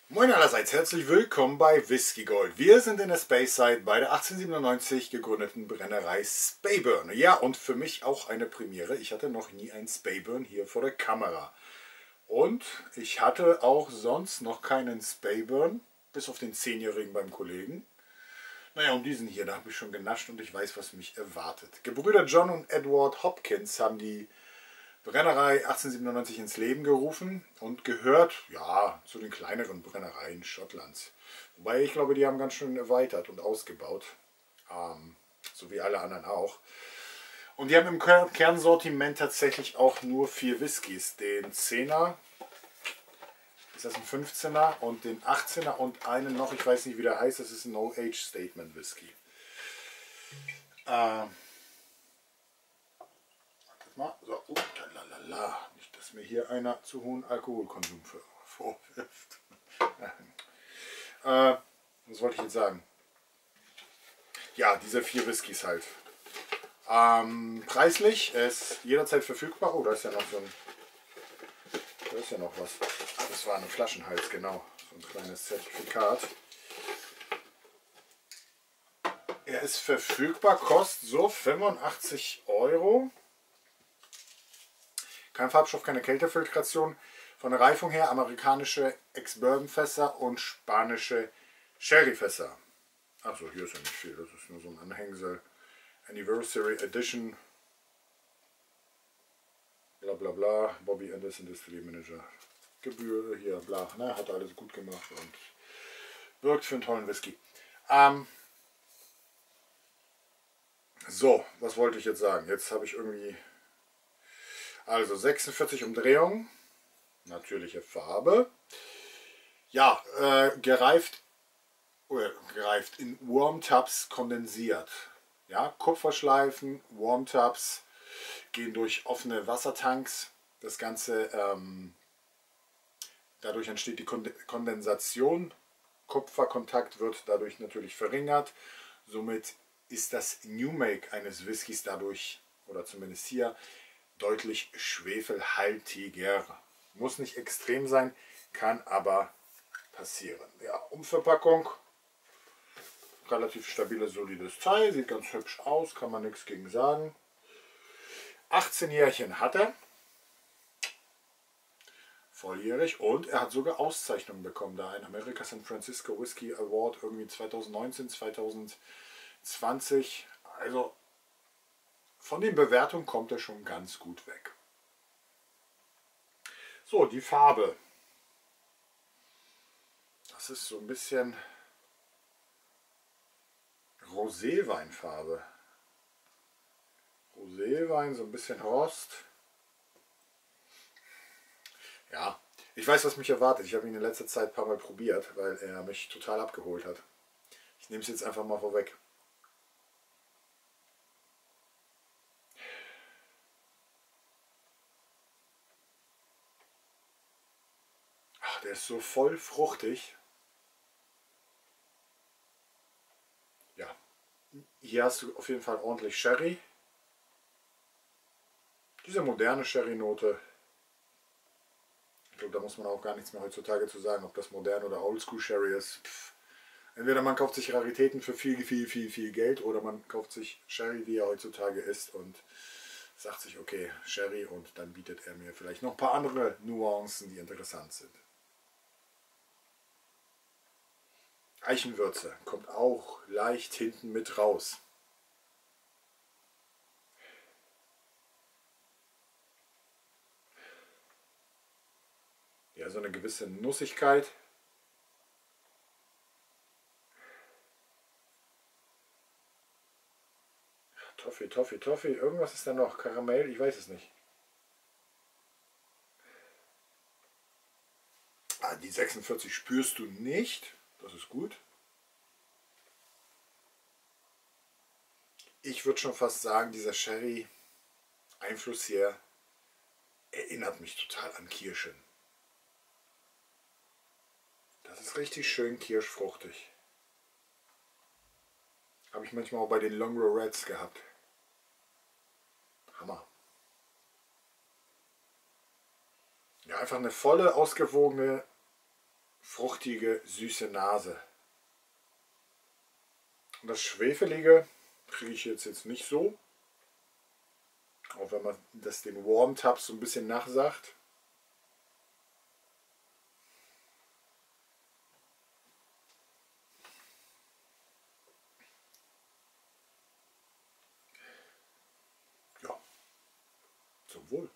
Moin allerseits, herzlich willkommen bei Whisky Gold. Wir sind in der Speyside bei der 1897 gegründeten Brennerei Speyburn. Ja, und für mich auch eine Premiere. Ich hatte noch nie einen Speyburn hier vor der Kamera. Und ich hatte auch sonst noch keinen Speyburn, bis auf den 10-jährigen beim Kollegen. Naja, um diesen hier, da habe ich schon genascht und ich weiß, was mich erwartet. Gebrüder John und Edward Hopkins haben die Brennerei 1897 ins Leben gerufen und gehört, ja, zu den kleineren Brennereien Schottlands. Wobei ich glaube, die haben ganz schön erweitert und ausgebaut, so wie alle anderen auch. Und die haben im Kernsortiment tatsächlich auch nur 4 Whiskys, den 10er, ist das ein 15er und den 18er und einen noch, ich weiß nicht wie der heißt, das ist ein No-Age-Statement-Whisky. So, lalala. Nicht, dass mir hier einer zu hohen Alkoholkonsum vorwirft. Was wollte ich jetzt sagen? Ja, diese 4 Whiskys halt. Preislich, er ist jederzeit verfügbar. Oh, da ist ja noch so ein. Da ist ja noch was. Das war ein Flaschenhals, genau. So ein kleines Zertifikat. Er ist verfügbar, kostet so 85 Euro. Kein Farbstoff, keine Kältefiltration. Von der Reifung her amerikanische Ex-Bourbon-Fässer und spanische Sherry-Fässer. Achso, hier ist ja nicht viel. Das ist nur so ein Anhängsel. Anniversary Edition. Bla bla bla. Bobby Anderson, Distillery Manager. Gebühr hier, bla. Ne? Hat alles gut gemacht und wirkt für einen tollen Whisky. So, was wollte ich jetzt sagen? Jetzt habe ich irgendwie. Also 46 Umdrehungen, natürliche Farbe. Ja, gereift in Warm-Tubs kondensiert. Ja, Kupferschleifen, Warm-Tubs gehen durch offene Wassertanks. Das Ganze, dadurch entsteht die Kondensation. Kupferkontakt wird dadurch natürlich verringert. Somit ist das New Make eines Whiskys dadurch, oder zumindest hier, deutlich schwefelhaltiger. Muss nicht extrem sein, kann aber passieren. Ja, Umverpackung, relativ stabiles, solides Teil, sieht ganz hübsch aus, kann man nichts gegen sagen. 18 Jährchen hat er, volljährig, und er hat sogar Auszeichnungen bekommen, da ein America San Francisco Whisky Award irgendwie 2019, 2020, also von den Bewertungen kommt er schon ganz gut weg. So, die Farbe. Das ist so ein bisschen Roséweinfarbe. Roséwein, so ein bisschen Rost. Ja, ich weiß, was mich erwartet. Ich habe ihn in letzter Zeit ein paar Mal probiert, weil er mich total abgeholt hat. Ich nehme es jetzt einfach mal vorweg. Der ist so voll fruchtig. Ja, hier hast du auf jeden Fall ordentlich Sherry. Diese moderne Sherry-Note. Ich glaube, da muss man auch gar nichts mehr heutzutage zu sagen, ob das modern oder Oldschool Sherry ist. Entweder man kauft sich Raritäten für viel Geld oder man kauft sich Sherry, wie er heutzutage ist, und sagt sich, okay, Sherry, und dann bietet er mir vielleicht noch ein paar andere Nuancen, die interessant sind. Eichenwürze kommt auch leicht hinten mit raus. Ja, so eine gewisse Nussigkeit. Toffee. Irgendwas ist da noch. Karamell, ich weiß es nicht. Die 46 spürst du nicht. Das ist gut. Ich würde schon fast sagen, dieser Sherry-Einfluss hier erinnert mich total an Kirschen. Das ist richtig schön kirschfruchtig. Habe ich manchmal auch bei den Longrow Reds gehabt. Hammer. Ja, einfach eine volle, ausgewogene fruchtige, süße Nase. Und das Schwefelige kriege ich jetzt nicht so. Auch wenn man das den Warm Tubs so ein bisschen nachsagt. Ja, zum Wohl.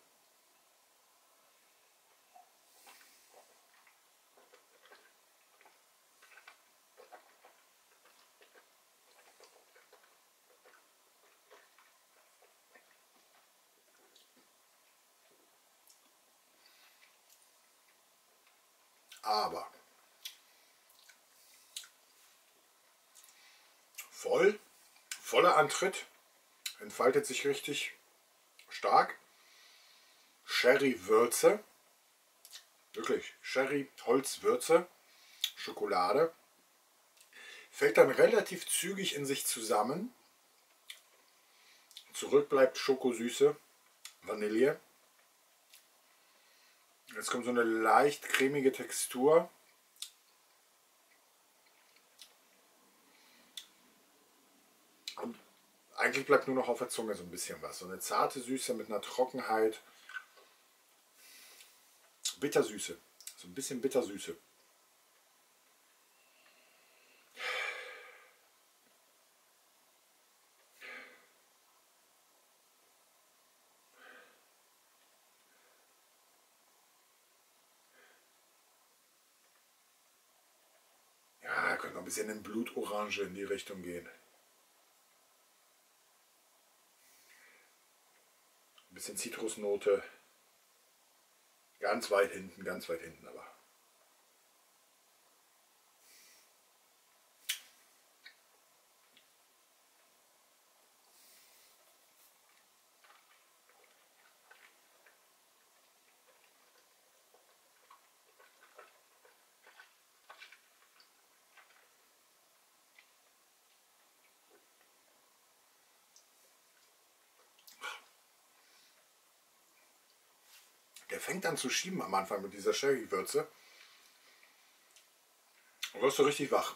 Aber voller Antritt, entfaltet sich richtig stark. Sherry-Würze, wirklich Sherry-Holzwürze, Schokolade, fällt dann relativ zügig in sich zusammen. Zurück bleibt Schokosüße, Vanille. Jetzt kommt so eine leicht cremige Textur. Und eigentlich bleibt nur noch auf der Zunge so ein bisschen was. So eine zarte Süße mit einer Trockenheit. Bittersüße. So ein bisschen Bittersüße. Ja, könnte noch ein bisschen in Blutorange in die Richtung gehen. Ein bisschen Zitrusnote. Ganz weit hinten aber. Der fängt an zu schieben am Anfang mit dieser Sherry-Würze. Und wirst du richtig wach.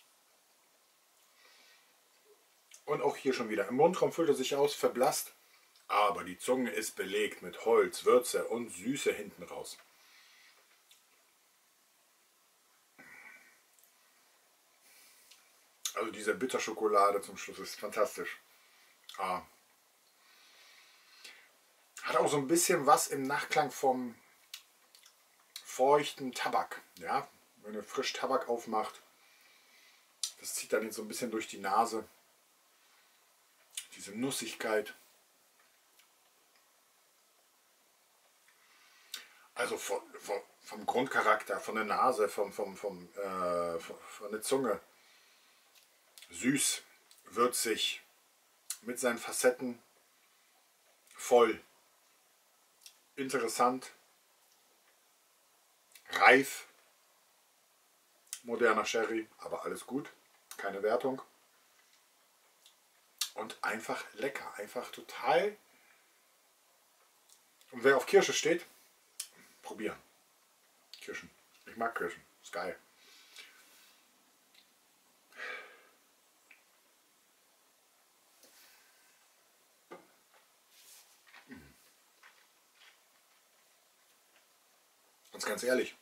Und auch hier schon wieder. Im Mundraum füllt er sich aus, verblasst. Aber die Zunge ist belegt mit Holz, Würze und Süße hinten raus. Also diese Bitterschokolade zum Schluss ist fantastisch. Ah. Hat auch so ein bisschen was im Nachklang vom feuchten Tabak. Ja? Wenn ihr frisch Tabak aufmacht, das zieht dann jetzt so ein bisschen durch die Nase. Diese Nussigkeit. Also vom Grundcharakter, von der Nase, von der Zunge. Süß, würzig, mit seinen Facetten, voll, interessant, reif, moderner Sherry, aber alles gut, keine Wertung. Und einfach lecker, einfach total. Und wer auf Kirsche steht, probieren. Kirschen. Ich mag Kirschen, ist geil. Und ganz ehrlich,